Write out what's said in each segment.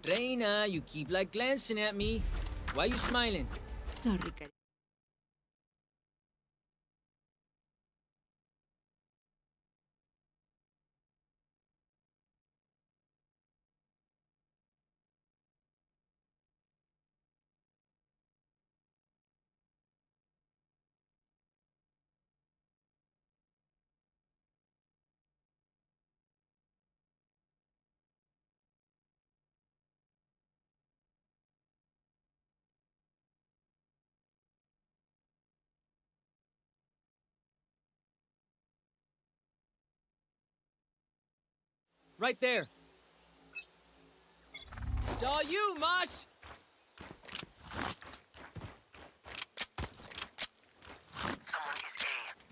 Reina, you keep like glancing at me. Why you smiling? Sorry, cariño. Right there. Saw you, Mosh! Someone is A.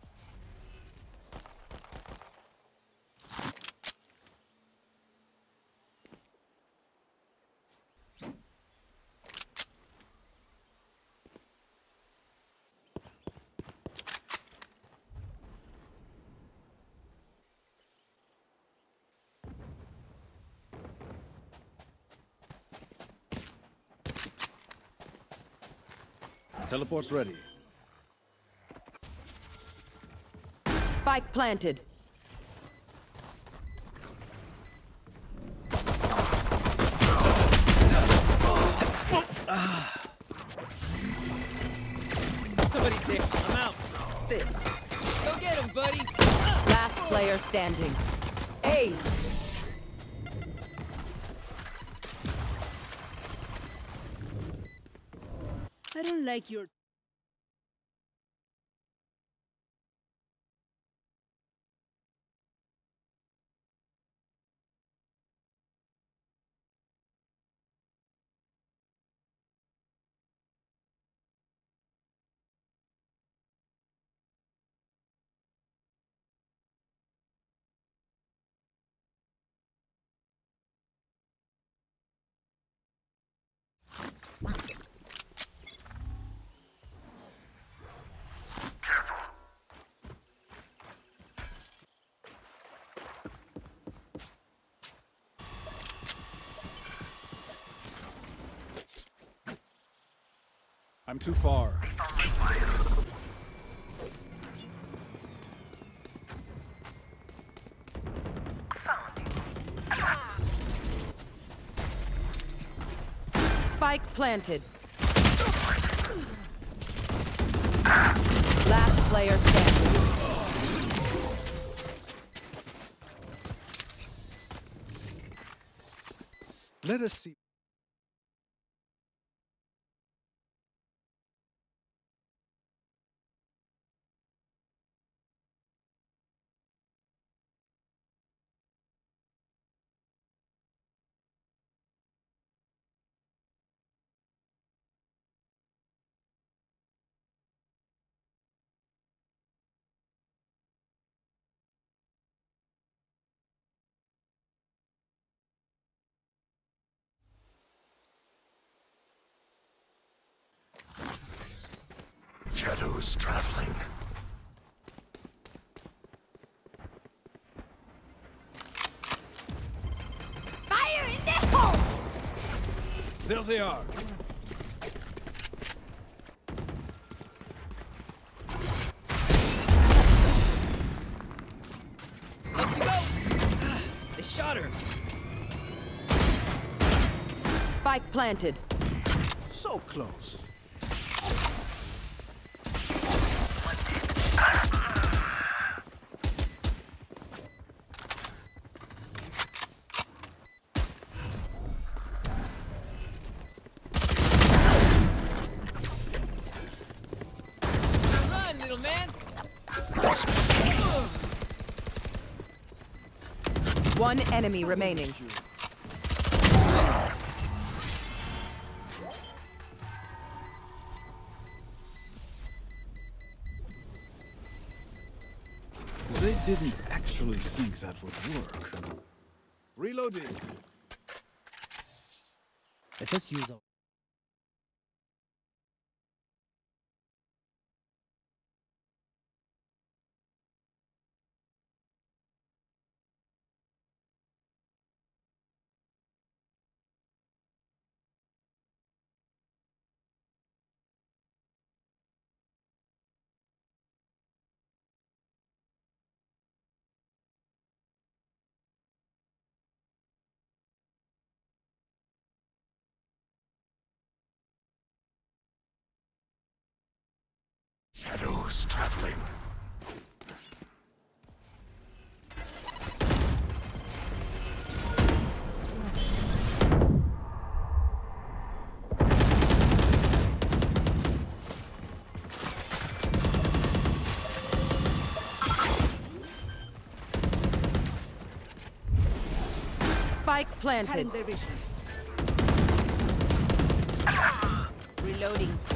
Teleport's ready. Spike planted. Somebody's there. I'm out. There. Go get him, buddy. Last player standing. Ace. I don't like your... I'm too far. Spike planted. Last player standing. Let us see. Shadows traveling. Fire in the hole! There they are. Up you go! They shot her. Spike planted. So close. Run, little man! One enemy remaining. They didn't actually think that would work. Reloading. Let us use our... Shadows traveling. Spike planted. Cutting their vision. Reloading.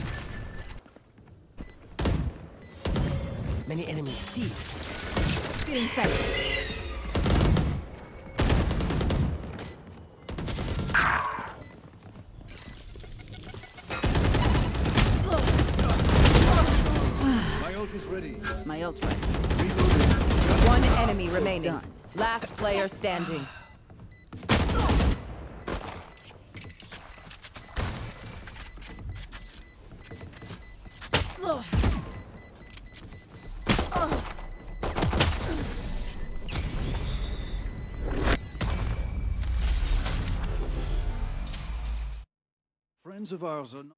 Many enemies see. Feeling fed. My ult is ready. My ult ready. Reloading. One enemy remaining. Done. Last player standing. Friends of ours are not.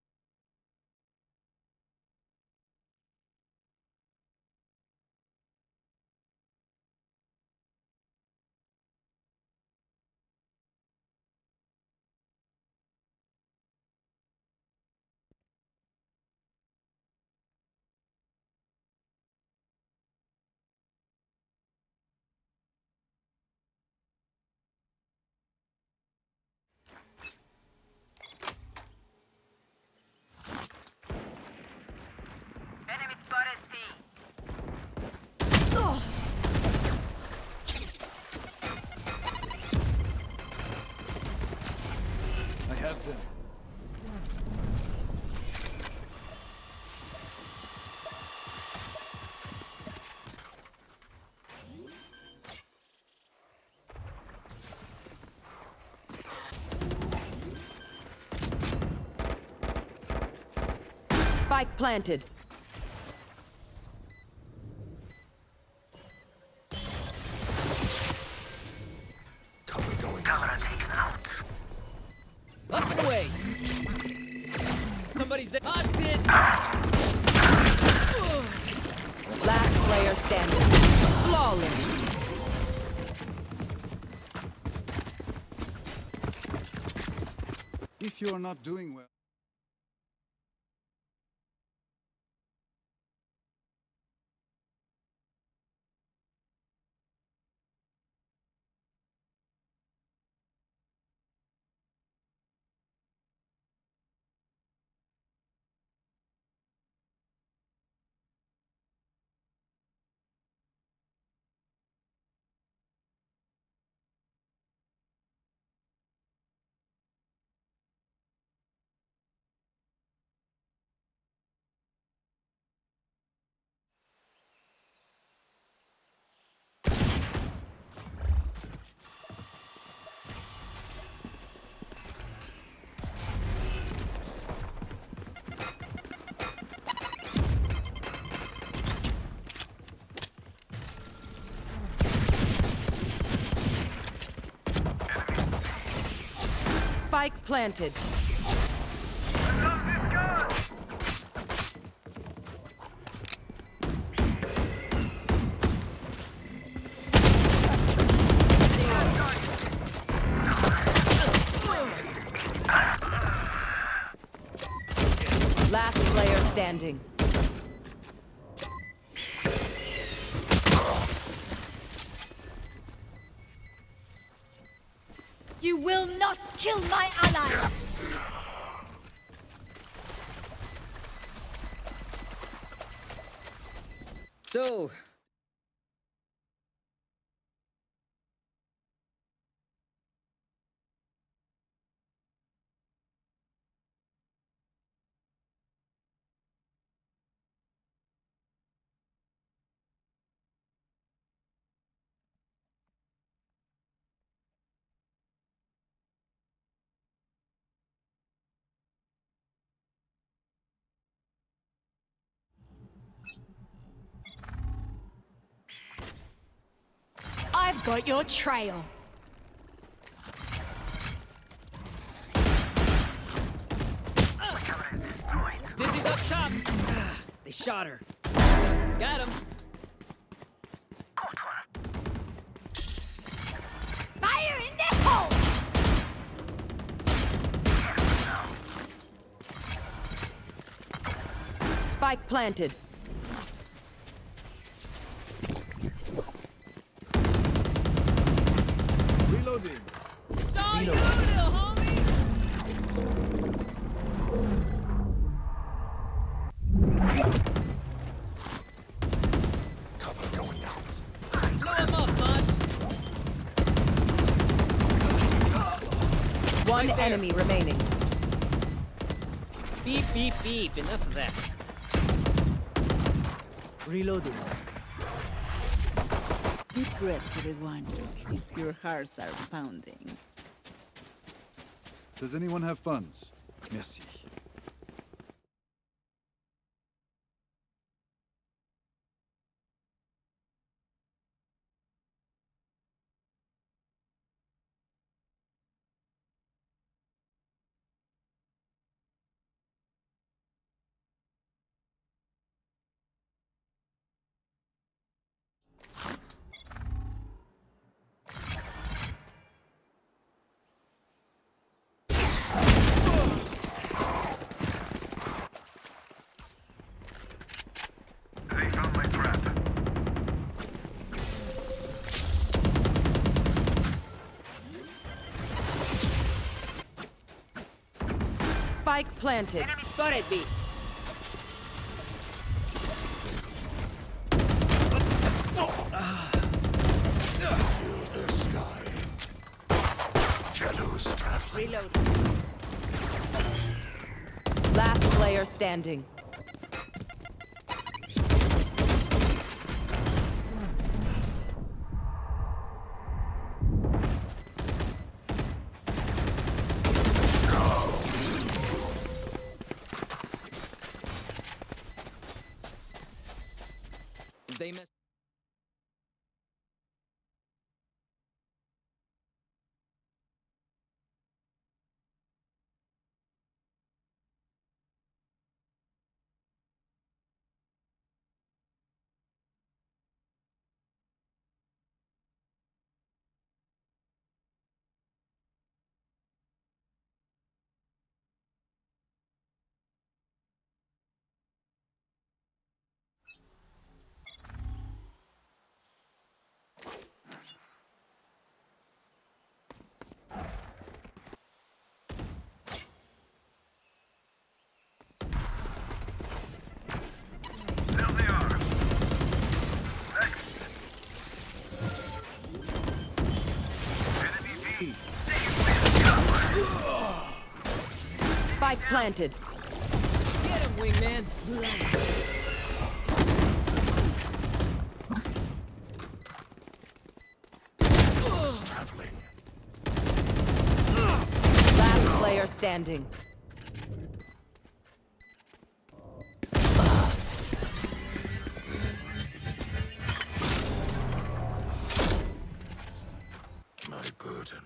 Enemy spotted C. I have them. Spike planted. Cover going Camera taken out. Up and away. Somebody's there. Mosh pit. Last player standing. Flawless. If you're not doing well. Spike planted. Last player standing. You will not kill my ally! So, I've got your trail. Dizzy's up top. They shot her. Spike planted. Reloading. Saw you, little homie! Cover going out. Blow him up, Mosh! One Right there. enemy remaining. Beep, beep, beep. Enough of that. Reloading. Deep breaths, everyone. Your hearts are pounding. Does anyone have funds? Merci. They found my trap. Spike planted. Enemy spotted B. Till the sky. Shadows traveling. Reload. Last player standing. They mess. There they are. Next. Enemy B. Spike planted. Get him, wingman! Traveling. Last player standing. My burden.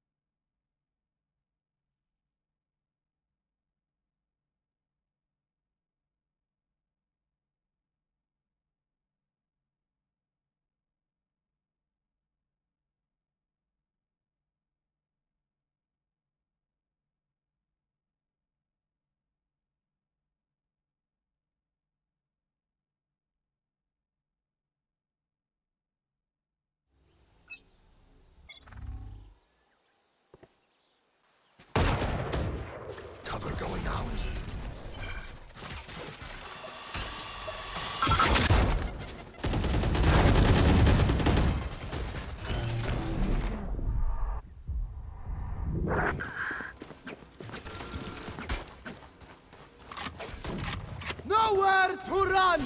Cover going out. Nowhere to run!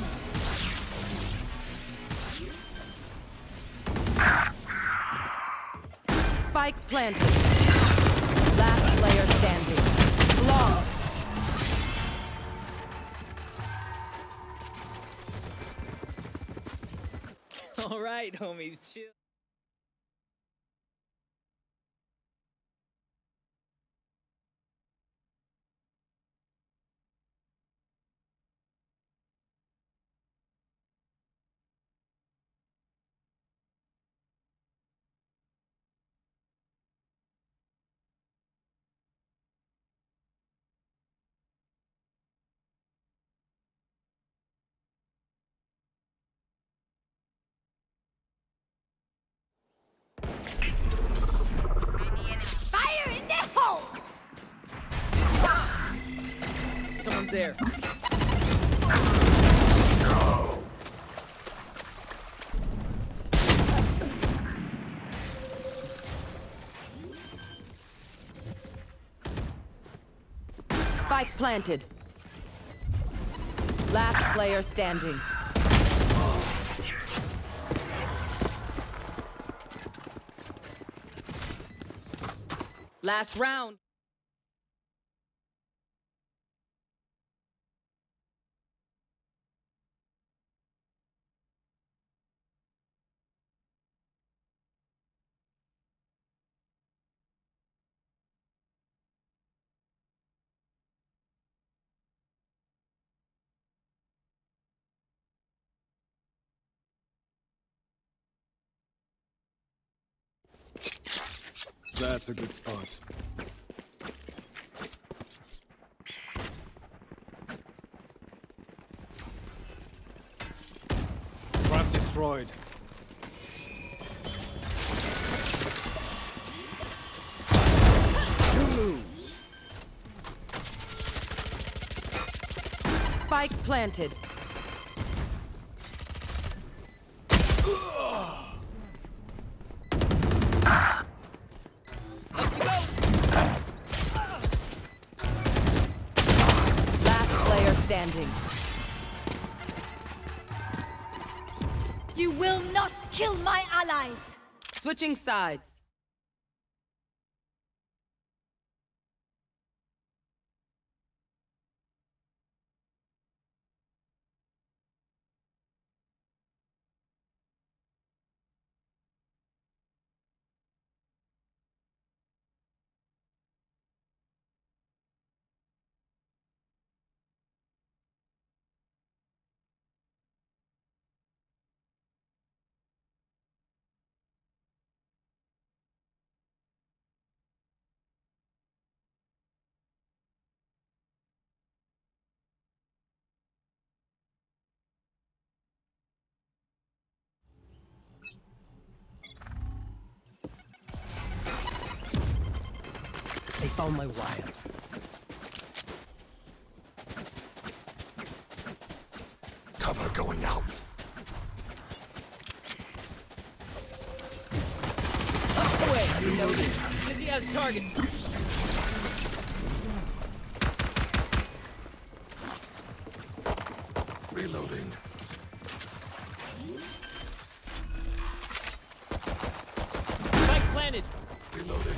Spike planted. Last player standing. Long. All right, homies, chill. there. Spike planted. Last player standing. Last round. That's a good spot. Trap destroyed. You lose. Spike planted. Up you go. Last player standing. You will not kill my allies! Switching sides. They found my wire. Cover going out. Up the way. Reloading. Busy has targets. Reloading. Spike planted. Reloading.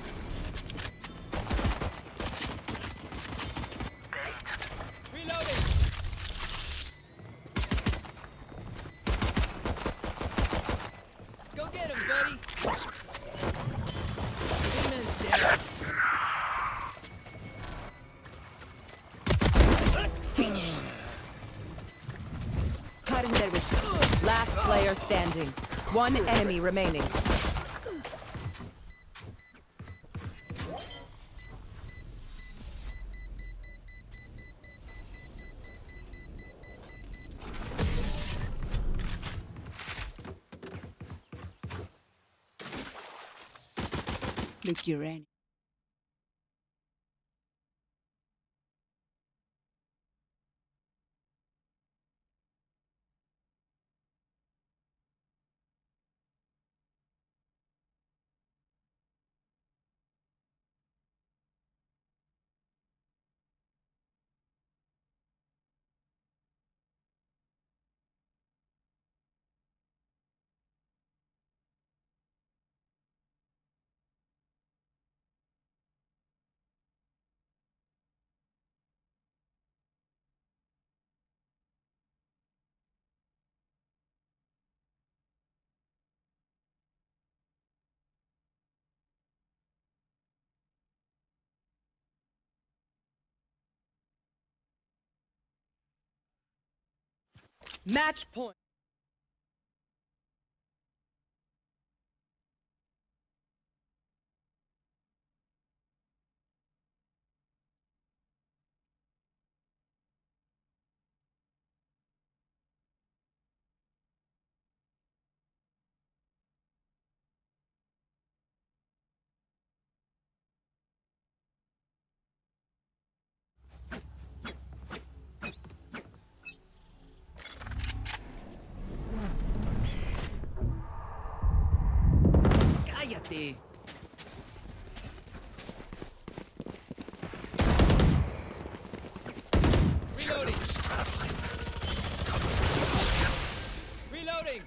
Reloading. Go get him, buddy. Hitman's dead. Finished. Last player standing. One enemy remaining. Look, you're in. Match point. Spaghetti. Reloading. Shadows traveling. Reloading.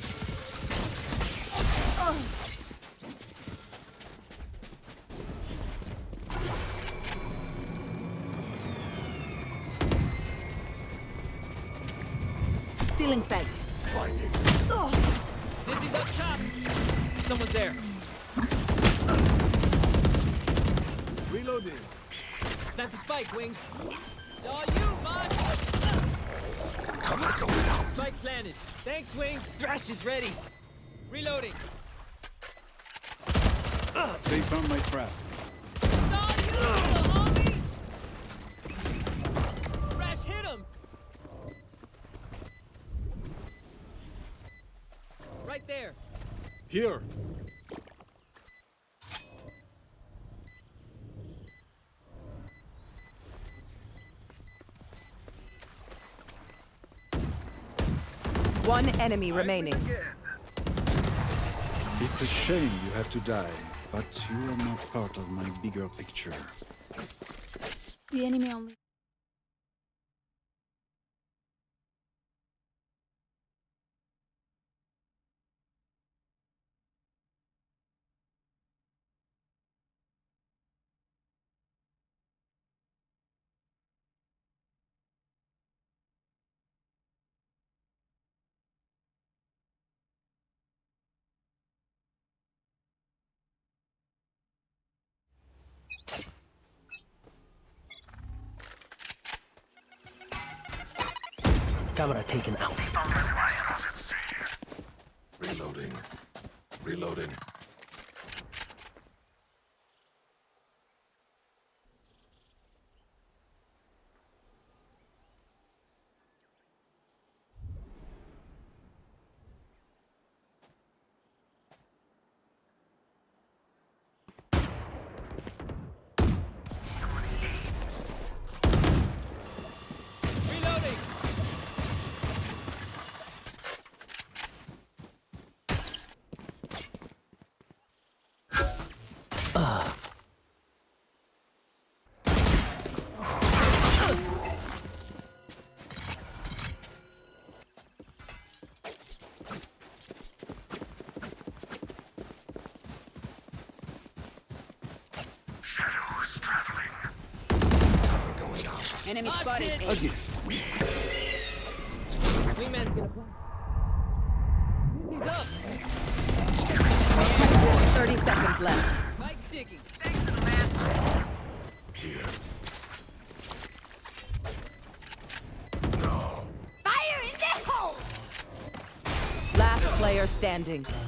Stealing sight. Blinding. Dizzy's up top. Someone's there. Reloading. Plant the spike, Wings. Saw you, Mosh. Cover going out. Spike planted. Thanks, Wings. Thrash is ready. Reloading. They found my trap. Saw you, homie. Thrash hit him. Right there. Here. One enemy remaining. It's a shame you had to die, but you are not part of my bigger picture. The enemy only. Camera taken out. Reloading. Reloading. Reloading. Shadows traveling. Cover going out. Enemy Mosh spotted. pit. A gift. Wingman's gonna play. He's up. 30 seconds left. Spike's ticking. Here. Fire in the hole! Last player standing.